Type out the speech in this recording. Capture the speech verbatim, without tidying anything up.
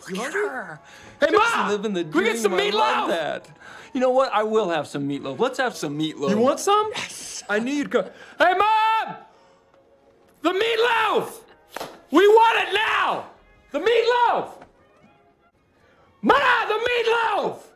Look at her. Hey, Just Mom! living the Can we get dream. some I meatloaf? love that. You know what? I will have some meatloaf. Let's have some meatloaf. You want some? Yes. I knew you'd come. Hey, Mom! The meatloaf! We want it now! The meatloaf! Ma, the meatloaf!